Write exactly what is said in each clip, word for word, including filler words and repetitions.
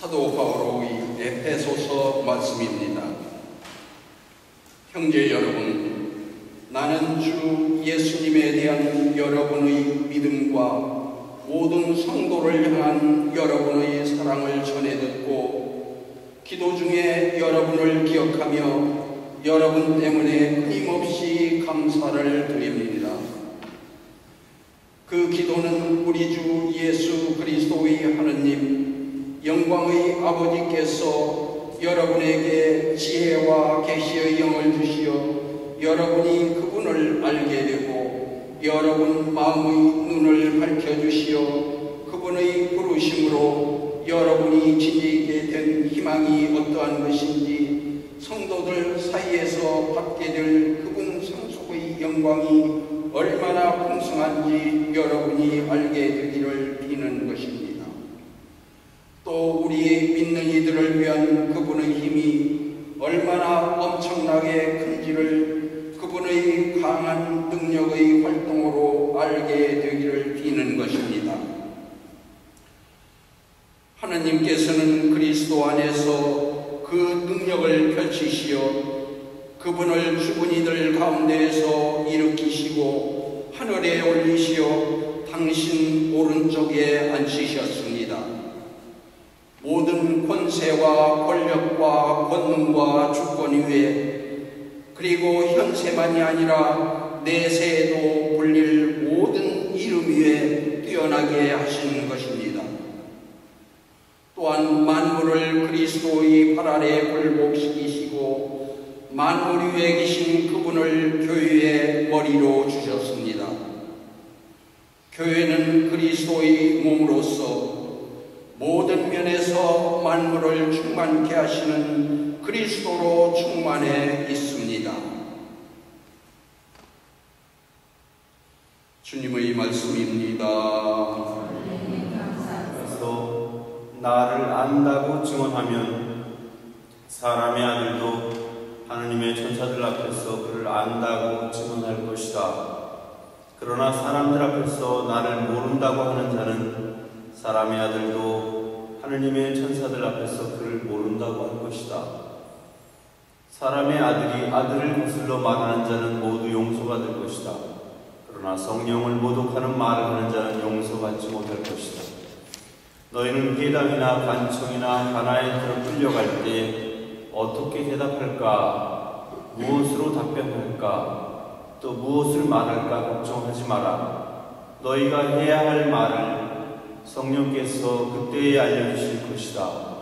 사도 바울의 에베소서 말씀입니다. 형제 여러분, 나는 주 예수님에 대한 여러분의 믿음과 모든 성도를 향한 여러분의 사랑을 전해 듣고 기도 중에 여러분을 기억하며 여러분 때문에 끊임없이 감사를 드립니다. 그 기도는 우리 주 예수 그리스도의 하느님 영광의 아버지께서 여러분에게 지혜와 계시의 영을 주시어 여러분이 그분을 알게 되고 여러분 마음의 눈을 밝혀주시어 그분의 부르심으로 여러분이 지니게 된 희망이 어떠한 것인지 성도들 사이에서 받게 될 그분 상속의 영광이 얼마나 풍성한지 여러분이 알게 되기를 비는 것입니다. 또 우리 믿는 이들을 위한 그분의 힘이 얼마나 엄청나게 큰지를 그분의 강한 능력의 활동으로 알게 되기를 비는 것입니다. 하나님께서는 그리스도 안에서 그 능력을 펼치시어 그분을 죽은 이들 가운데에서 일으키시고 하늘에 올리시어 당신 오른쪽에 앉히셨습니다. 모든 권세와 권력과 권능과 주권 위에 그리고 현세만이 아니라 내세에도 불릴 모든 이름 위에 뛰어나게 하시는 것입니다. 또한 만물을 그리스도의 발 아래 굴복시키시고 만물 위에 계신 그분을 교회의 머리로 주셨습니다. 교회는 그리스도의 몸으로서 모든 면에서 만물을 충만케 하시는 그리스도로 충만해 있습니다. 주님의 말씀입니다. 그래서 나를 안다고 증언하면 사람의 아들도 하느님의 천사들 앞에서 그를 안다고 증언할 것이다. 그러나 사람들 앞에서 나를 모른다고 하는 자는 사람의 아들도 하느님의 천사들 앞에서 그를 모른다고 할 것이다. 사람의 아들이 아들을 거슬러 말하는 자는 모두 용서가 될 것이다. 그러나 성령을 모독하는 말을 하는 자는 용서받지 못할 것이다. 너희는 회당이나 관청이나 가나에 들어 끌려갈 때 어떻게 대답할까? 무엇으로 답변할까? 또 무엇을 말할까 걱정하지 마라. 너희가 해야 할 말을 성령께서 그때에 알려주실 것이다.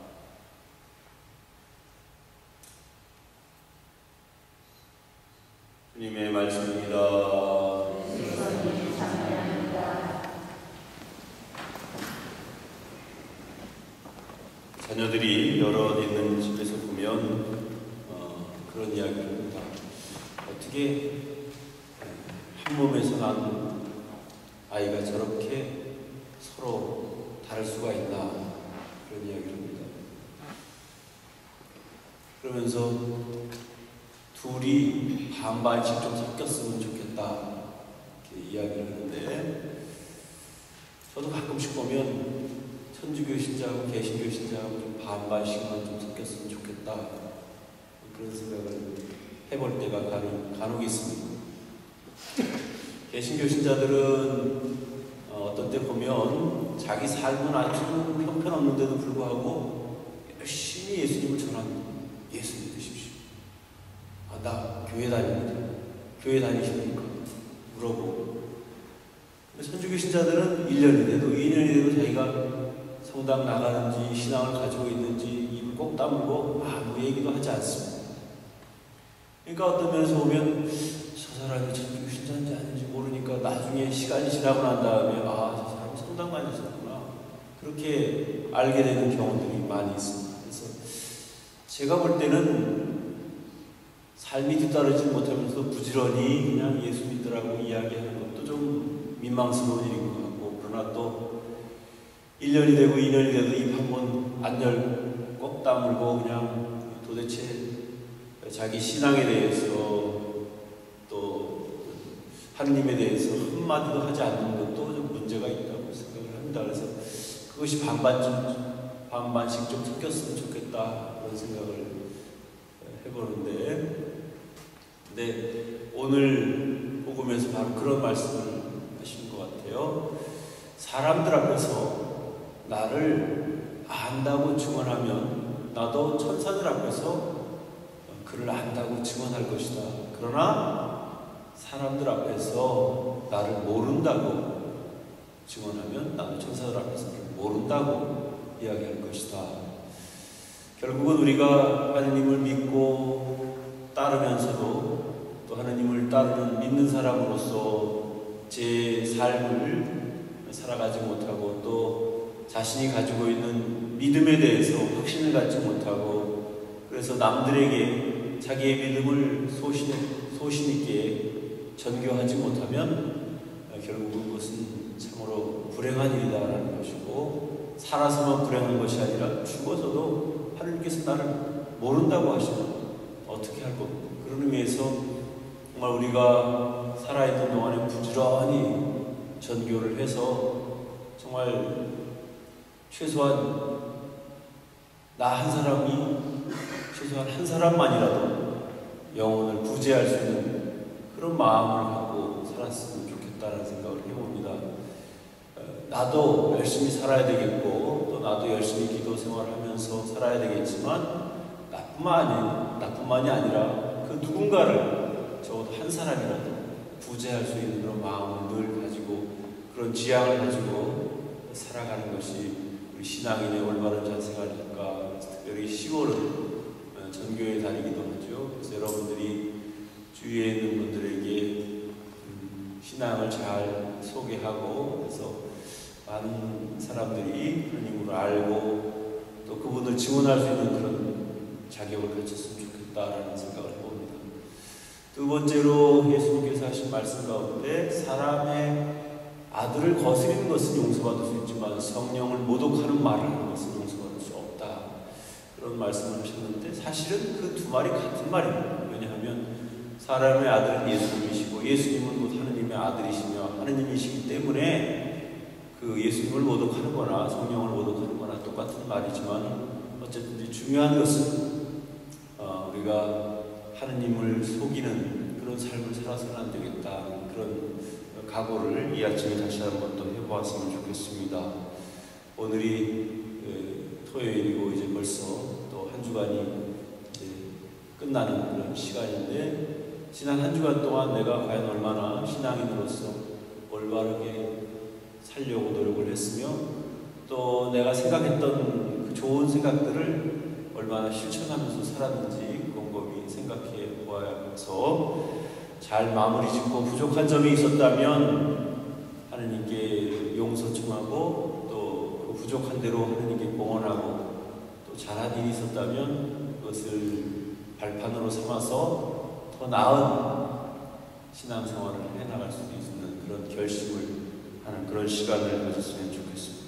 주님의 말씀입니다. 자녀들이 여러 있는 집에서 보면 어, 그런 이야기를 합니다. 어떻게 한 몸에서 난 아이가 저렇게 서로 다를 수가 있나, 그런 이야기를 합니다. 그러면서 둘이 반반씩 좀 섞였으면 좋겠다, 이렇게 이야기를 하는데, 저도 가끔씩 보면 천주교 신자하고 개신교 신자하고 좀 반반씩만 좀 섞였으면 좋겠다, 그런 생각을 해볼 때가 간혹, 간혹 있습니다. 개신교 신자들은 어, 어떤 때 보면 자기 삶은 아주 형편없는데도 불구하고 열심히 예수님을 전합니다. 예수 믿으십시오. 아, 나 교회 다닙니다. 교회 다니십니까? 물어보고. 천주교 신자들은 일 년이 돼도 이 년이 돼도 자기가 성당 나가는지 신앙을 가지고 있는지 입을 꼭 다물고 아무 얘기도 하지 않습니다. 그러니까 어떤 면에서 보면 저 사람이 천주교 신자인지 아닌지 모르니까 나중에 시간이 지나고 난 다음에 아, 저 사람이 성당 다녔었구나, 그렇게 알게 되는 경우들이 많이 있습니다. 그래서 제가 볼 때는 삶이 뒤따르지 못하면서 부지런히 그냥 예수 믿으라고 이야기하는 것도 좀 민망스러운 일인 것 같고, 그러나 또 일 년이 되고 이 년이 돼도 입 한 번 안 열고 꼭 다물고 그냥 도대체 자기 신앙에 대해서 또 하느님에 대해서 한마디도 하지 않는 것도 좀 문제가 있다고 생각을 합니다. 그래서 그것이 반반쯤 반반씩 좀 섞였으면 좋겠다 그런 생각을 해보는데, 근데 오늘 복음에서 바로 그런 말씀을 하신 것 같아요. 사람들 앞에서 나를 안다고 증언하면 나도 천사들 앞에서 그를 안다고 증언할 것이다. 그러나 사람들 앞에서 나를 모른다고 증언하면 나도 천사들 앞에서 그를 모른다고 이야기할 것이다. 결국은 우리가 하느님을 믿고 따르면서도 또 하느님을 따르는 믿는 사람으로서 제 삶을 살아가지 못하고 또 자신이 가지고 있는 믿음에 대해서 확신을 갖지 못하고, 그래서 남들에게 자기의 믿음을 소신, 소신 있게 전교하지 못하면 결국은 그것은 참으로 불행한 일이다라는 것이고, 살아서만 불행한 것이 아니라 죽어서도 하느님께서 나를 모른다고 하시면 어떻게 할 겁니까? 그런 의미에서 정말 우리가 살아있는 동안에 부지런히 전교를 해서 정말 최소한 나 한 사람이 최소한 한 사람만이라도 영혼을 구제할 수 있는 그런 마음을 갖고 살았으면 좋겠다는 생각을 해봅니다. 나도 열심히 살아야 되겠고 또 나도 열심히 기도 생활하면서 살아야 되겠지만 나뿐만이, 나뿐만이 아니라 그 누군가를 적어도 한 사람이라도 구제할 수 있는 그런 마음을 늘 가지고 그런 지향을 가지고 살아가는 것이 우리 신앙인의 올바른 자세가 아닐까. 특별히 시월은 전교의 달이기도 하죠. 그래서 여러분들이 주위에 있는 분들에게 신앙을 잘 소개하고, 그래서 많은 사람들이 하나님을 알고 또 그분을 지원할 수 있는 그런 자격을 갖췄으면 좋겠다라는 생각을 해봅니다. 두 번째로 예수님께서 하신 말씀 가운데 사람의 아들을 거스리는 것은 용서받을 수 있지만 성령을 모독하는 말을 하는 것은 용서받을 수 없다, 그런 말씀을 하셨는데, 사실은 그 두 말이 같은 말입니다. 왜냐하면 사람의 아들은 예수님이시고 예수님은 곧 하느님의 아들이시며 하느님이시기 때문에 그 예수님을 모독하는 거나 성령을 모독하는 거나 똑같은 말이지만, 어쨌든 중요한 것은 어, 우리가 하느님을 속이는 그런 삶을 살아서는 안 되겠다, 그런 각오를 이 아침에 다시 한번 또 해보았으면 좋겠습니다. 오늘이 토요일이고 이제 벌써 또 한 주간이 이제 끝나는 그런 시간인데, 지난 한 주간 동안 내가 과연 얼마나 신앙인으로서 올바르게 살려고 노력을 했으며, 또 내가 생각했던 그 좋은 생각들을 얼마나 실천하면서 살았는지 곰곰이 생각해 보아서 잘 마무리 짓고 부족한 점이 있었다면 하느님께 용서 청하고, 또 그 부족한 대로 하느님께 봉헌하고, 또 잘한 일이 있었다면 그것을 발판으로 삼아서 더 나은 신앙생활을 해나갈 수 있는 그런 결심을 하는 그런 시간을 가졌으면 좋겠습니다.